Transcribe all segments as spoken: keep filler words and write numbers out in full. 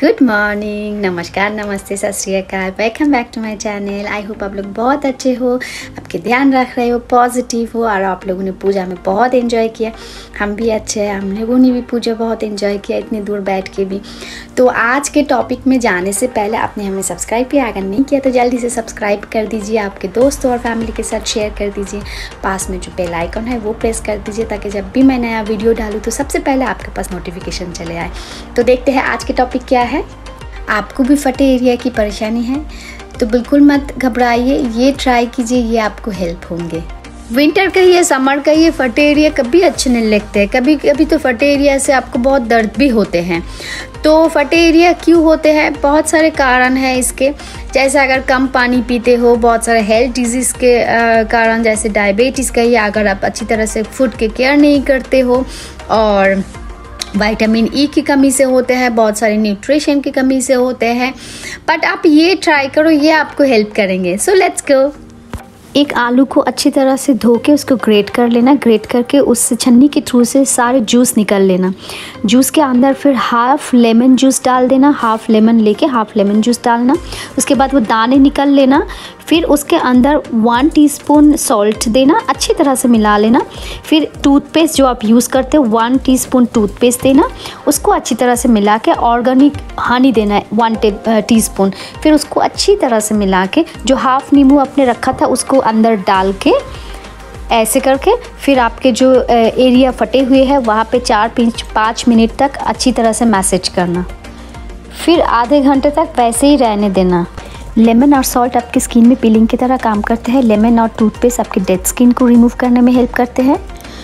Good morning, नमस्कार, नमस्ते, सत श्री अकाल। Welcome back to my channel. I hope आप लोग बहुत अच्छे हो, आपके ध्यान रख रहे हो, पॉजिटिव हो और आप लोगों ने पूजा में बहुत एंजॉय किया। हम भी अच्छे हैं, हम लोगों ने भी पूजा बहुत एंजॉय किया इतनी दूर बैठ के भी। तो आज के टॉपिक में जाने से पहले आपने हमें सब्सक्राइब किया, अगर नहीं किया तो जल्दी से सब्सक्राइब कर दीजिए, आपके दोस्तों और फैमिली के साथ शेयर कर दीजिए। पास में जो बेल आइकन है वो प्रेस कर दीजिए ताकि जब भी मैं नया वीडियो डालूँ तो सबसे पहले आपके पास नोटिफिकेशन चले आए। तो देखते हैं आज के टॉपिक क्या है। आपको भी फटे एरिया की परेशानी है तो बिल्कुल मत घबराइए, ये ट्राई कीजिए, ये आपको हेल्प होंगे। विंटर कहिए, समर कहिए, फटे एरिया कभी अच्छे नहीं लगते हैं। कभी कभी तो फटे एरिया से आपको बहुत दर्द भी होते हैं। तो फटे एरिया क्यों होते हैं? बहुत सारे कारण हैं इसके। जैसे अगर कम पानी पीते हो, बहुत सारे हेल्थ डिजीज़ के कारण, जैसे डायबिटीज़ कहिए, अगर आप अच्छी तरह से फूड के केयर नहीं करते हो, और विटामिन ई की कमी से होते हैं, बहुत सारे न्यूट्रिशन की कमी से होते हैं। बट आप ये ट्राई करो, ये आपको हेल्प करेंगे। So let's go. एक आलू को अच्छी तरह से धो के उसको ग्रेट कर लेना। ग्रेट करके उससे छन्नी के थ्रू से सारे जूस निकल लेना। जूस के अंदर फिर हाफ लेमन जूस डाल देना। हाफ लेमन लेके हाफ लेमन जूस डालना। उसके बाद वो दाने निकल लेना। फिर उसके अंदर वन टीस्पून सॉल्ट देना, अच्छी तरह से मिला लेना। फिर टूथपेस्ट जो आप यूज़ करते हो, वन टीस्पून टूथपेस्ट देना। उसको अच्छी तरह से मिला के ऑर्गेनिक हनी देना है वन टीस्पून। फिर उसको अच्छी तरह से मिला के जो हाफ नींबू आपने रखा था उसको अंदर डाल के ऐसे करके फिर आपके जो एरिया फटे हुए हैं वहाँ पे चार पाँच पाँच मिनट तक अच्छी तरह से मैसेज करना। फिर आधे घंटे तक वैसे ही रहने देना। लेमन और सॉल्ट आपकी स्किन में पीलिंग की तरह काम करते हैं। लेमन और टूथपेस्ट आपकी डेड स्किन को रिमूव करने में हेल्प करते हैं।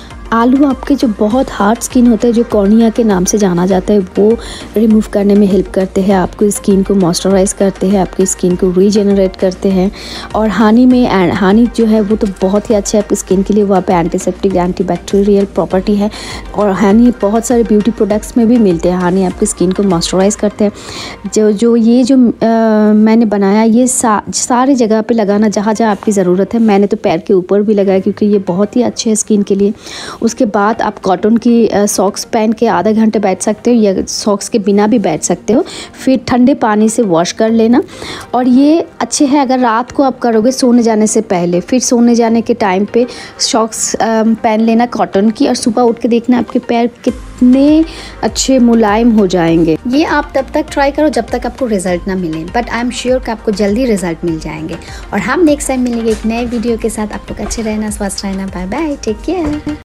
आलू आपके जो बहुत हार्ड स्किन होता है, जो कॉर्निया के नाम से जाना जाता है, वो रिमूव करने में हेल्प करते हैं। आपको स्किन को मॉइस्चराइज करते हैं, आपकी स्किन को रीजेनरेट करते हैं। और हनी में हनी जो है वो तो बहुत ही अच्छा है आपकी स्किन के लिए। वहाँ पे एंटीसेप्टिक, एंटीबैक्टीरियल प्रॉपर्टी है। और हनी बहुत सारे ब्यूटी प्रोडक्ट्स में भी मिलते हैं। हनी आपकी स्किन को मॉइस्चराइज करते हैं। जो जो ये जो आ, मैंने बनाया, ये सा, सारी जगह पर लगाना जहाँ जहाँ आपकी ज़रूरत है। मैंने तो पैर के ऊपर भी लगाया क्योंकि ये बहुत ही अच्छे है स्किन के लिए। उसके बाद आप कॉटन की सॉक्स पहन के आधा घंटे बैठ सकते हो, या सॉक्स के बिना भी बैठ सकते हो। फिर ठंडे पानी से वॉश कर लेना। और ये अच्छे हैं अगर रात को आप करोगे सोने जाने से पहले। फिर सोने जाने के टाइम पे सॉक्स पहन लेना कॉटन की, और सुबह उठ के देखना आपके पैर कितने अच्छे मुलायम हो जाएंगे। ये आप तब तक ट्राई करो जब तक आपको रिजल्ट ना मिले, बट आई एम श्योर कि आपको जल्दी रिजल्ट मिल जाएंगे। और हम नेक्स्ट टाइम मिलेंगे एक नए वीडियो के साथ। आप लोग अच्छे रहना, स्वस्थ रहना। Bye bye, take care.